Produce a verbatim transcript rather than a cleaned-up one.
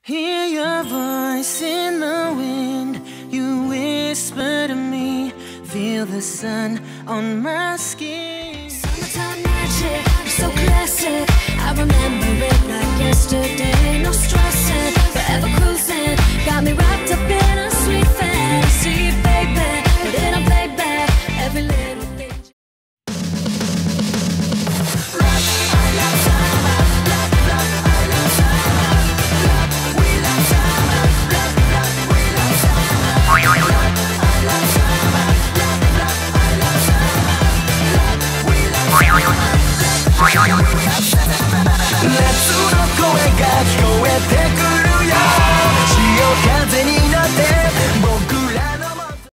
Hear your voice in the wind. You whisper to me. Feel the sun on my skin. Summertime magic, so classic.